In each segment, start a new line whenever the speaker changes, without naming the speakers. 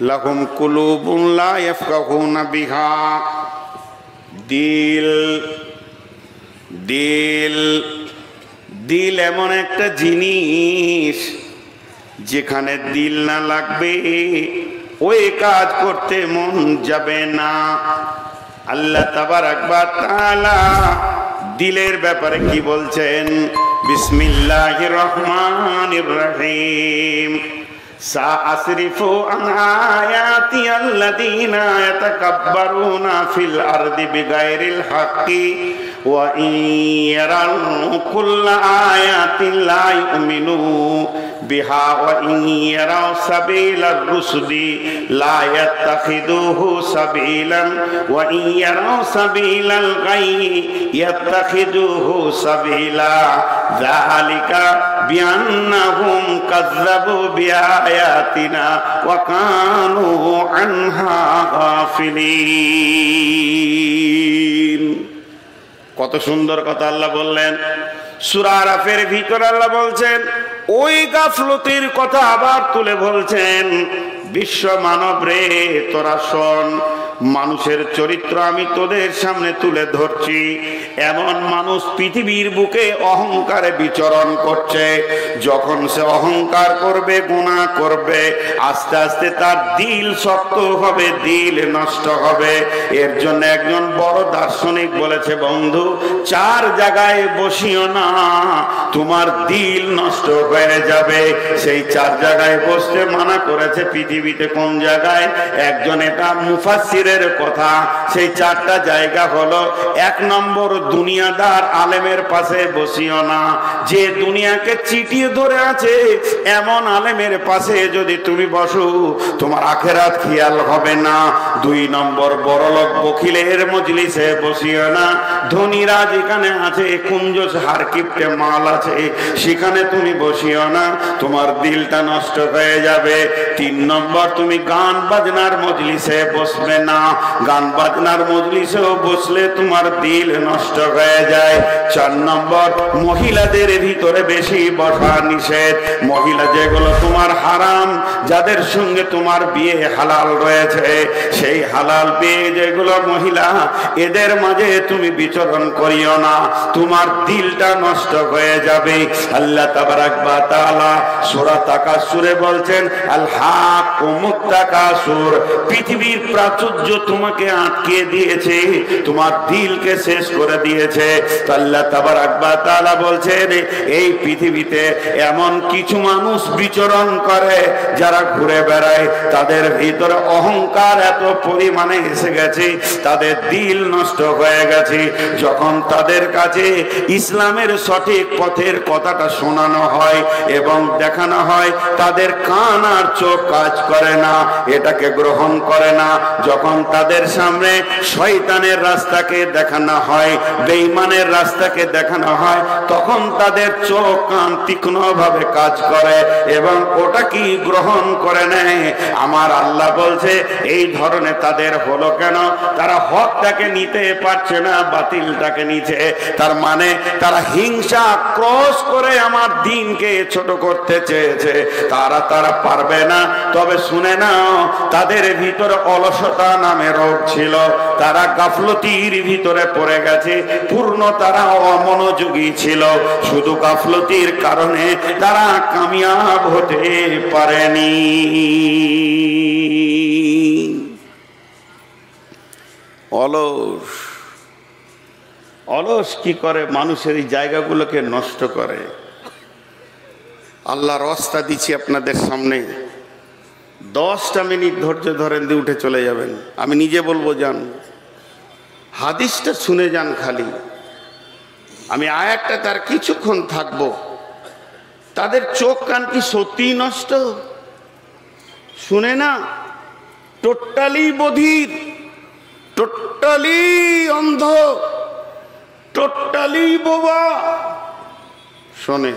লাহুম কুলুবুন লা ইয়াফকাহুনা বিহা। দিল দিল দিল এমন একটা জিনিস, যেখানে দিল না লাগবে ওই কাজ করতে মন যাবে না। আল্লাহ তাবারাক ওয়া তাআলা দিলের ব্যাপারে কি বলছেন? বিসমিল্লাহির রহমানির রহিম। সাআসরিফু আন আয়াতি আল্লাযীনা ইয়াতাকাব্বারুনা ফিল আরদি বিগাইরিল হাক্কি ওয়া ইন ইয়ারাউ কুল্লা আয়াতিন লা ইউমিনু বিহা ওয়া ইন ইয়ারাউ সাবিলার রুশদি লা ইয়াত্তাখিদুহু সাবিলান ওয়া ইন ইয়ারাউ সাবিলাল গায়য়ি ইয়াত্তাখিদুহু সাবিলা যালিকা বিআন্নাহুম কাযযাবু বিআয়াতিনা ওয়া কানু আনহা গাফিলিন। কত সুন্দর কথা আল্লাহ বললেন। সূরা আরাফের ভিতর আল্লাহ বলছেন, ওই গাফলতির কথা আবার তুলে বলছেন, বিশ্ব মানব রে তোরা শোন, মানুষের চরিত্র আমি তোদের সামনে তুলে ধরছি। এমন মানুষ পৃথিবীর বুকে অহংকারে বিচরণ করছে। যখন সে অহংকার করবে, গুনাহ করবে, আস্তে আস্তে তার দিল শক্ত হবে, দিল নষ্ট হবে। এর জন্য একজন বড় দার্শনিক বলেছে, বন্ধু 4 জায়গায় বসিও না, তোমার দিল নষ্ট হয়ে যাবে। সেই 4 জায়গায় বসতে মানা করেছে পৃথিবীতে। কোন জায়গায়? একজন, এটা মুফাসসিরের কথা। সেই 4টা জায়গা হলো, 1 নম্বর দুনিয়াদার আলেমের পাশে বসিও না। যে দুনিয়াকে চিটিয়ে ধরে আছে এমন আলেমের পাশে যদি তুমি বসো, তোমার আখিরাত খেয়াল হবে না। 2 নম্বর বড়লোক বখিলের মজলিসে বসিও না। ধনীরা যেখানে আছে, কুঞ্জ হারকিপটে মাল আছে, সেখানে তুমি বসিও না, তোমার দিলটা নষ্ট হয়ে যাবে। 3 নম্বর, তুমি গান বাজনার মজলিসে বসবে না। গান বাজনার মজলিসেও বসলে তোমার দিল নষ্ট হয়ে যায়। 4 নম্বর, মহিলাদের ভিতরে বেশি বসা নিষেধ। মহিলা যেগুলো তোমার হারাম, যাদের সঙ্গে তোমার বিয়ে হালাল রয়েছে, সেই হালাল বিয়ে যেগুলো মহিলা, এদের মাঝে তুমি বিচরণ করিও না, তোমার দিলটা নষ্ট হয়ে যাবে। আল্লাহ তাবারাক ওয়া তাআলা সূরা তাকাসুরে বলছেন, আল হাকুমুত তাকাসুর, পৃথিবীর প্রাচুর্য তোমাকে আটকে দিয়েছে, তোমার দিলকে শেষ করে দিয়েছে। আল্লাহ তাবারাক ওয়া তাআলা বলছেন, এই পৃথিবীতে এমন কিছু মানুষ বিচরণ করে যারা ঘুরে বেড়ায়, তাদের ভিতরে অহংকার এত পরিমাণে এসে গেছে, তাদের দিল নষ্ট হয়ে গেছে। যখন তাদের কাছে ইসলামের সঠিক পথের কথাটা শোনানো হয় এবং দেখানো হয়, তাদের কান আর চোখ কাজ করে না, এটাকে গ্রহণ করে না। যখন তাদের সামনে শয়তানের রাস্তাকে দেখানো হয়, বেঈমানের রাস্তাকে দেখানো হয়, তখন তাদের চোখ কান তীক্ষ্ণভাবে কাজ করে এবং ওটা কি গ্রহণ করে নেয়। আমার আল্লাহ বলছে, এই ধরনের তাদের হলো কেন? তারা হকটাকে নিতে পারছে না, বাতিলটাকে নিচ্ছে। তার মানে তারা হিংসা ক্রস করে আমার দিনকে ছোট করতে চেয়েছে। তারা পারবে না। তবে শুনে নাও, তাদের ভিতরে অলসতা নামে রোগ ছিল, তারা গাফলতির ভিতরে পড়ে গেছে। পূর্ণ তারা অমনোযোগী ছিল, শুধু গাফলতির কারণে তারা কামিয়াব হতে পারেনি। অলস কি করে? মানুষের এই জায়গাগুলোকে নষ্ট করে। আল্লাহর রাস্তা দিচ্ছি আপনাদের সামনে, 10টা মিনিট ধৈর্য ধরেন, দিয়ে উঠে চলে যাবেন। আমি নিজে বলবো, যান হাদিসটা শুনে যান খালি। আমি আয়াতটা তার কিছুক্ষণ থাকবো। তাদের চোখ কান কি সত্যি নষ্ট? শুনে না, টোটালি বধির, টোটালি অন্ধ, টোটালি বোবা। শোনে,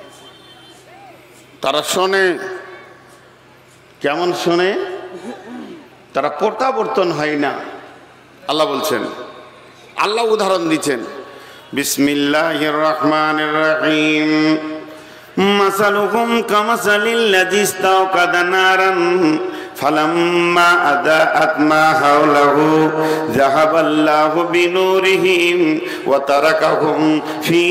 তারা শোনে। কেমন শোনে? তারা প্রত্যাবর্তন হয় না। আল্লাহ বলছেন, আল্লাহ উদাহরণ দিচ্ছেন, বিসমিল্লাহির রহমানির রহিম। মাসালুহুম কামাসালিল্লাযী ইসতাওকাদা নারান فلما أضاءت ما حوله ذهب الله بنورهم وتركهم في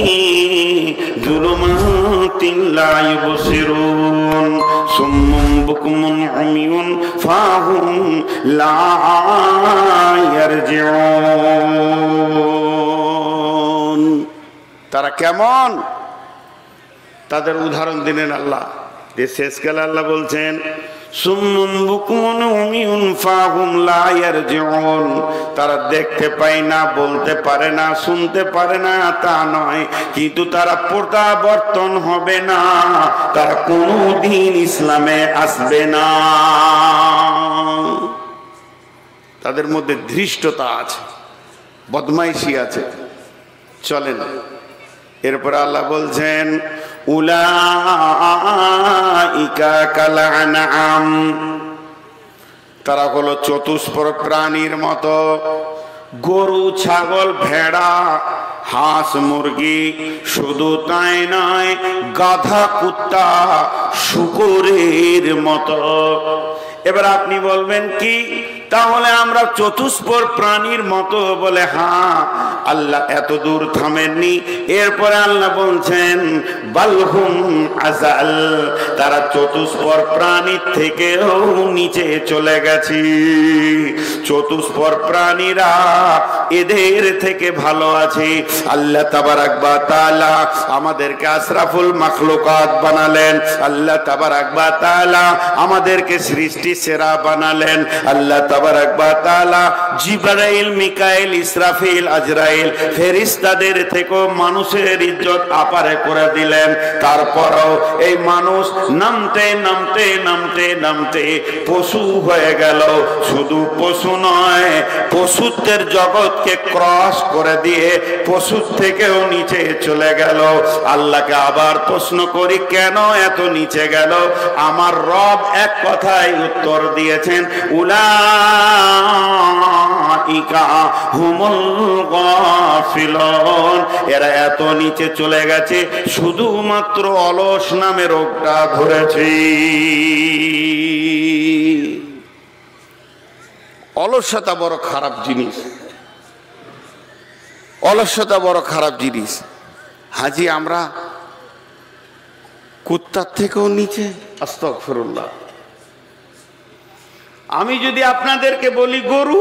ظلمات لا يبصرون صم بكم عمي فهم لا يرجعون তারা কেমন তাদের উদাহরণ দিলেন আল্লাহ। যে শেষকালে আল্লাহ বলছেন সুম্মুন বুকুমুন উমিয়ুন ফাহুম লা ইয়ারজিউন, তারা দেখতে পায় না, বলতে পারে না, শুনতে পারে না তা নয়, কিন্তু তারা প্রত্যাবর্তন হবে না, তারা কোনোদিন ইসলামে আসবে না। তাদের মধ্যে ধৃষ্টতা আছে, বদমাইশি আছে, চলেন। এরপর আল্লাহ বলছেন উলাইকা কাল আনআম, তারা হলো চতুষ্পদ প্রাণীর মতো, গরু, ছাগল, ভেড়া, হাঁস, মুরগি, শুধু তাই নয়, গাধা, কুত্তা, শুকরের মতো। এবার আপনি বলবেন কি তাহলে আমরা চতুষ্পদ প্রাণীর মতো? বলে হ্যাঁ। আল্লাহ এত দূর থামেননি, এরপরে আল্লাহ বলছেন বালহুম আযাল, তারা চতুষ্পদ প্রাণীর থেকেও নিচে চলে গেছে। চতুষ্পদ প্রাণীরা এদের থেকে ভালো আছে। আল্লাহ তাবারাক ওয়া তাআলা আমাদেরকে আশরাফুল মাখলুকাত বানালেন, আল্লাহ তাবারাক ওয়া তাআলা আমাদেরকে সৃষ্টি সেরা বানালেন, আল্লাহ তাবারাক ওয়া তাআলা জিবরাইল, মিকাইল, ইসরাফিল, আজরাইল ফেরেশতাদের থেকেও মানুষের ইজ্জত আপারে করে দিলেন। তারপরও এই মানুষ নামতে নামতে নামতে নামতে পশু হয়ে গেল। শুধু পশু নয়, পশুত্বের জগৎকে ক্রস করে দিয়ে পশুর থেকেও নিচে চলে গেল। আল্লাহকে আবার প্রশ্ন করি কেন এত নিচে গেল? আমার রব এক কথায় উত্তর দিয়েছেন উলাইকা হুমুল গাফিলুন, এরা এত নিচে চলে গেছে শুধুমাত্র অলস নামে রোগটা ধরেছে। অলসতা বড় খারাপ জিনিস, অলসতা বড় খারাপ জিনিস। হাজি আমরা কুত্তার থেকেও নিচে, আস্তাগফিরুল্লাহ। আমি যদি আপনাদেরকে বলি গরু,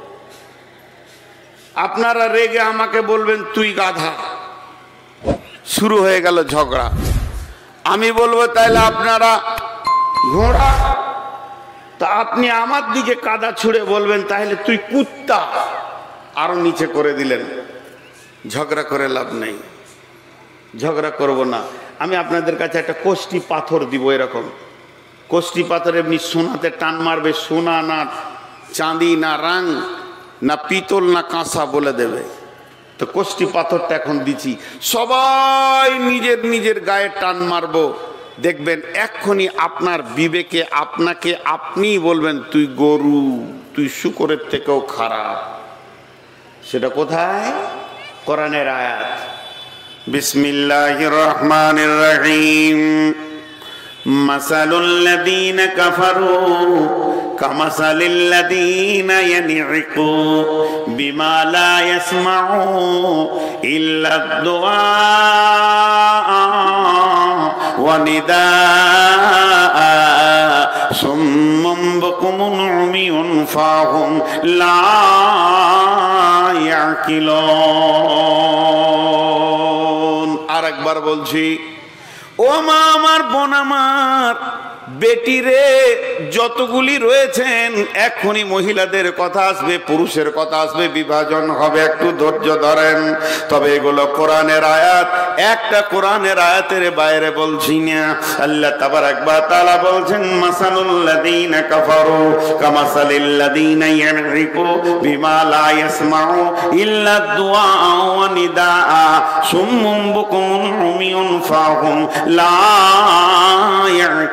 আপনারা রেগে আমাকে বলবেন তুই গাধা, শুরু হয়ে গেল ঝগড়া। আমি বলবো তাইলে আপনারা ঘোড়া, তা আপনি আমার দিকে কাদা ছুঁড়ে বলবেন তাহলে তুই কুত্তা, আরো নিচে করে দিলেন। ঝগড়া করে লাভ নেই, ঝগড়া করব না। আমি আপনাদের কাছে একটা কোষ্টি পাথর দিব, এরকম কোষ্টি পাথর এমনি সোনাতে টান মারবে, সোনা না চাঁদি না রাং না পিতল না কাঁসা বলে দেবে। তো কোষ্টি পাথরটা এখন দিচ্ছি, সবাই নিজের নিজের গায়ে টান মারবো, দেখবেন এক্ষুনি আপনার বিবেকে আপনাকে আপনি বলবেন তুই গরু, তুই শুকরের থেকেও খারাপ। সেটা কোথায়? কোরআনের আয়াত। বিসমিল্লাহির রহমানির রহিম। মাসালুল লাযীনা কাফারু কামাসালিল লাযীনা ইয়ানঈকু বিমা লা ইয়াসমাউ ইল্লা দুআ ওয়া নিদাআ সুম্মুম বুকুমুন উমিয়ুন ফাহুম লা ইয়াকিলুন। আরেকবার বলছি, ও মা আমার, বোন আমার, বেটি রে, যতগুলি রয়েছেন এখনই মহিলাদের কথা আসবে, পুরুষের কথা আসবে, বিভাজন হবে, একটু ধৈর্য ধরেন। তবে এগুলো কোরআনের আয়াত, একটা কোরআনের আয়াতের বাইরে বলছি না। আল্লাহ তাবারাক ওয়া তাআলা বলছেন মাসালুল লাযীনা কাফারু কামাসালিল লাযীনা ইয়ানঈকু বিমা লা ইয়াসমাউ ইল্লা দুআ ওয়া নিদাআ সুম্মুম বুকুমুন উমিয়ুন ফাহুম লা ইয়াকিলুন।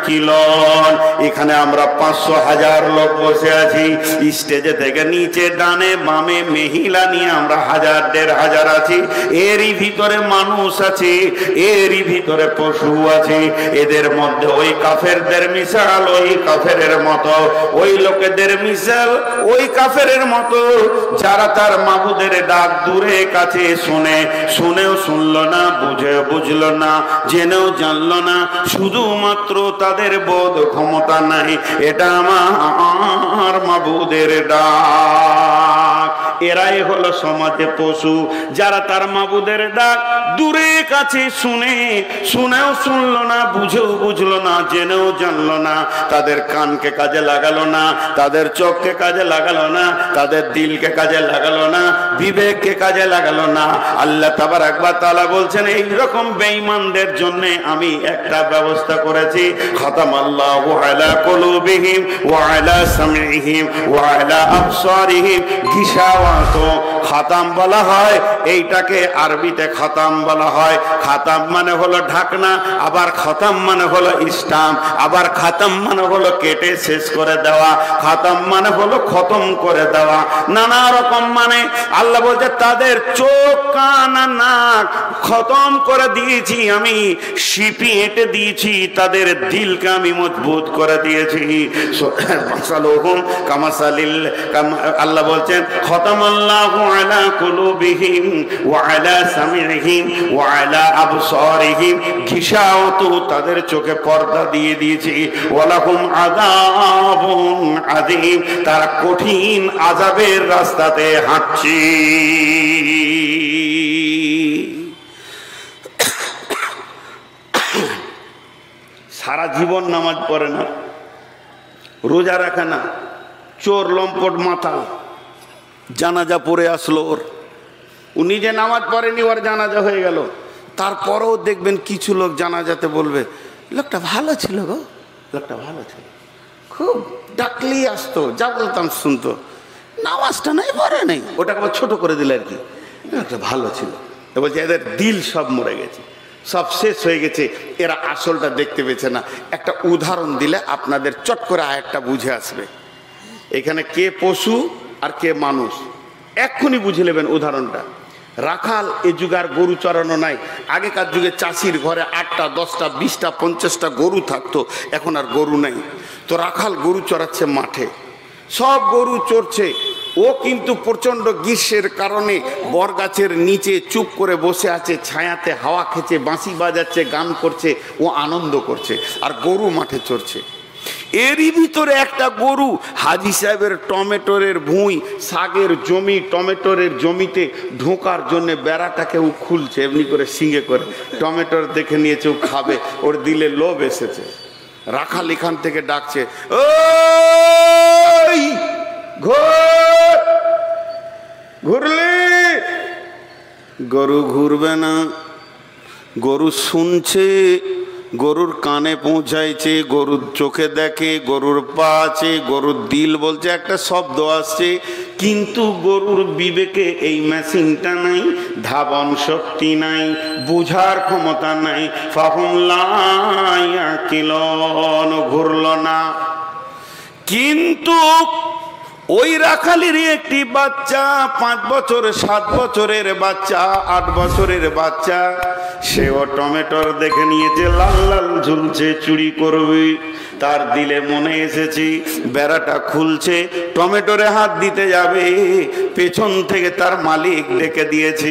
এখানে আমরা 500,000 লোক বসে আছি, স্টেজে থেকে নিচে ডানে বামে মহিলা নিয়ে আমরা 1000-1500 আছি। এরই ভিতরে মানুষ আছে, এরই ভিতরে পশু আছে। এদের মধ্যে ওই কাফেরদের মিশাল ওই কাফেরের মতো, ওই লোকেদের মিশাল ওই কাফেরের মতো যারা তার মাবুদের ডাক দূরে কাছে শুনে, শুনেও শুনলো না, বুঝে বুঝলো না, জেনেও জানলো না, শুধুমাত্র তাদের বোধ ক্ষমতা নাই এটা আমার মাবুদের ডাক। এরাই হলো সমাজে পশু, যারা তার মাবুদের ডাক দূরে কাছে শুনে, শুনেও শুনলো না, বুঝেও বুঝলো না, জেনেও জানলো না, তাদের কানকে কাজে লাগালো না, তাদের চোখকে কাজে লাগালো না, তাদের দিলকে কাজে লাগালো না, বিবেককে কাজে লাগালো না। আল্লাহ তাবারক ওয়া তাআলা বলছেন এই রকম বেঈমানদের জন্য আমি একটা ব্যবস্থা করেছি। খাতামাল্লাহু আলা কুলুবিহিম ওয়া আলা সামঈহিম ওয়া আলা আবসারিহিম গিশাওয়াত। খাতাম বলা হয় এইটাকে আরবিতে খাতাম বলা হয়। খাতাম মানে হলো ঢাকনা, আবার খাতাম মানে হলো স্টাম্প, আবার খাতাম মানে হলো কেটে শেষ করে দেওয়া, খাতাম মানে হলো খতম করে দেওয়া, নানা রকম মানে। আল্লাহ বলছে তাদের চোখ কান নাক খতম করে দিয়েছি আমি, শিপি এঁটে দিয়েছি, তাদের দিলকে আমি মজবুত করে দিয়েছি। আল্লাহ বলছেন খতামাল্লাহু আলা কুলুবিহিম ওয়া আলা সামিহিম ওয়া আলা আবসারিহিম গিশাওয়াতু, তাদের চোখে পর্দা দিয়ে দিয়েছি। ওয়ালাহুম আযাবুন আযীম, তারা কঠিন আযাবের রাস্তাতে হাঁটছে। সারা জীবন নামাজ পড়ে না, রোজা রাখে না, চোর লম্পট মাথা, জানাজা পড়ে আসলো ওর, ও নিজে নামাজ পড়েনি, ওর জানাজা হয়ে গেল। তারপরেও দেখবেন কিছু লোক জানাজাতে বলবে লোকটা ভালো ছিল গো, লোকটা ভালো ছিল, খুব ডাকলি আসতো, যা বলতাম শুনতো, নামাজটা নাই পড়ে নেই, ওটাকে আবার ছোট করে দিলে আর কি, লোকটা ভালো ছিল। বলছে এদের দিল সব মরে গেছে, সব শেষ হয়ে গেছে, এরা আসলটা দেখতে পেয়েছে না। একটা উদাহরণ দিলে আপনাদের চট করে আয়াতটা বুঝে আসবে। এখানে কে পশু আর কে মানুষ এক্ষুনি বুঝে নেবেন উদাহরণটা। রাখাল এ যুগে আর গরু চড়ানো নাই। আগেকার যুগে চাষির ঘরে 8টা 10টা 20টা 50টা গরু থাকতো, এখন আর গরু নাই। তো রাখাল গরু চড়াচ্ছে মাঠে, সব গরু চড়ছে, ও কিন্তু প্রচণ্ড গ্রীষ্মের কারণে বরগাছের নিচে চুপ করে বসে আছে, ছায়াতে হাওয়া খেছে, বাঁশি বাজাচ্ছে, গান করছে, ও আনন্দ করছে, আর গরু মাঠে চড়ছে। এরই ভিতরে একটা গরু হাজী সাহেবের টমেটোরের ভুঁই, শাকের জমি, টমেটোরের জমিতে ঢোকার জন্য বেড়াটাকে ও খুলছে, এমনি করে সিঙ্গে করে, টমেটোর দেখে নিয়েছে, ও খাবে, ওর দিলে লোভ এসেছে। রাখাল এখান থেকে ডাকছে, ওই ঘুরলে, গরু ঘুরবে না, গরু শুনছে, গরুর কানে পৌঁছাইছে, গরুর চোখে দেখে, গরুর পা আছে, গরুর দিল বলছে, একটা শব্দ আসছে, কিন্তু গরুর বিবেকে এই মেশিনটা নাই, ধাবন শক্তি নাই, বুঝার ক্ষমতা নাই, ফাহুম লা ইয়াকিলুন, ঘুরল না। কিন্তু ওই রাখালেরই একটি বাচ্চা, 5 বছর 7 বছরের বাচ্চা, 8 বছরের বাচ্চা, সেও টমেটোর দেখে নিয়েছে, লাল লাল ঝুলছে, চুরি করবে। তার দিলে মনে এসেছে বেড়াটা খুলছে, টমেটোরে হাত দিতে যাবে, পেছন থেকে তার মালিক ডেকে দিয়েছে,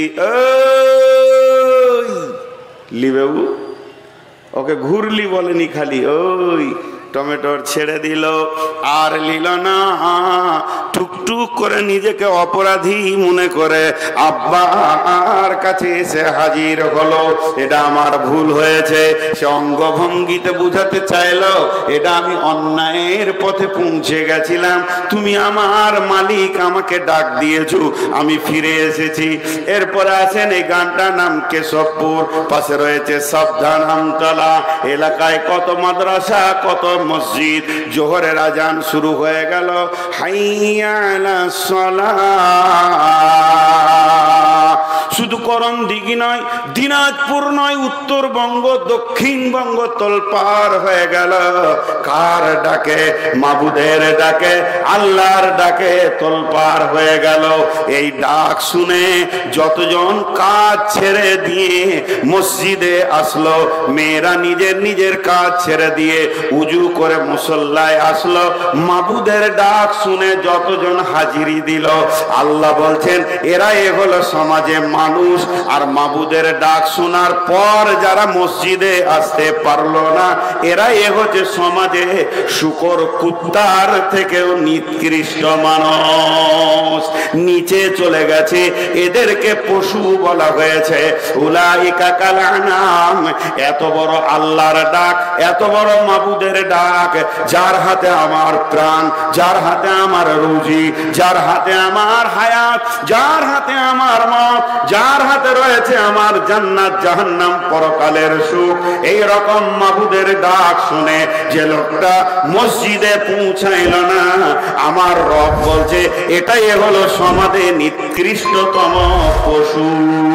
ওই লিবেবু, ওকে ঘুরলি বলেনি, খালি ওই টমেটোর ছেড়ে দিল, আর নিল না। টুকটুক করে নিজেকে অপরাধী মনে করে আব্বার কাছে এসে হাজির হলো, এটা আমার ভুল হয়েছে। সে অঙ্গভঙ্গিতে বুঝাতে চাইলো এটা আমি অন্যায়ের পথে পৌঁছে গেছিলাম, তুমি আমার মালিক, আমাকে ডাক দিয়েছো, আমি ফিরে এসেছি। এরপরে আছেন এই গানটার নাম কেশবপুর, পাশে রয়েছে সাবধান আমতলা, এলাকায় কত মাদ্রাসা, কত মসজিদ। জোহরের আজান শুরু হয়ে গেল, হাইয়া আলাস সালাহ, শুধু করণ দিঘি নয়, দিনাজপুর নয়, উত্তরবঙ্গ দক্ষিণবঙ্গ তোলপার হয়ে গেল। কার ডাকে? মাবুদের ডাকে, আল্লাহর ডাকে তোলপার হয়ে গেল। এই ডাক শুনে যতজন কাজ ছেড়ে দিয়ে মসজিদে আসলো, মেয়েরা নিজের নিজের কাজ ছেড়ে দিয়ে উজু করে মুসল্লায় আসলো, মাবুদের ডাক শুনে যতজন হাজিরি দিল, আল্লাহ বলছেন এরা এ হলো সমাজে মানুষ। আর মাবুদের ডাক শোনার পর যারা মসজিদে আসতে পারলো না, এরা এ হচ্ছে সমাজে শুকর কুত্তার থেকেও নিকৃষ্ট মানুষ, নিচে চলে গেছে। এদেরকে পশু বলা হয়েছে। উলাইকা কাল আনাম। এত বড় আল্লাহর ডাক, এত বড় মাবুদের ডাক, যার হাতে আমার প্রাণ, যার হাতে আমার রুজি, যার হাতে আমার হায়াত, যার হাতে আমার মত, যার হাতে রয়েছে আমার জান্নাত জাহান্নাম পরকালের সুখ, এই রকম মাবুদের ডাক শুনে যে লোকটা মসজিদে পৌঁছাইল না, আমার রব বলছে এটাই হলো সমাজে নিকৃষ্টতম পশু।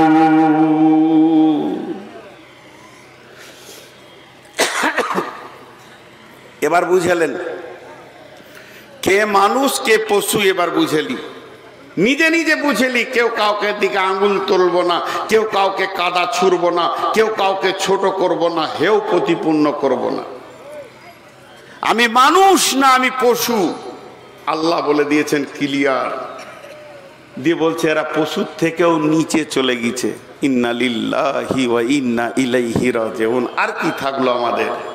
এবার বুঝালেন কে মানুষ কে পশু? এবার বুঝেলি, নিজে নিজে বুঝেলি। কেউ কাউকে দিকে আঙুল তুলব না, কেউ কাউকে কাদা ছুড়ব না, কেউ কাউকে ছোট করব না, হেও প্রতিপূর্ণ করব না। আমি মানুষ না আমি পশু, আল্লাহ বলে দিয়েছেন ক্লিয়ার। দিয়ে বলছে এরা পশুর থেকেও নিচে চলে গেছে। ইন্না লিল্লাহি ওয়া ইন্না ইলাইহি রাজিউন। আর কি থাকলো আমাদের?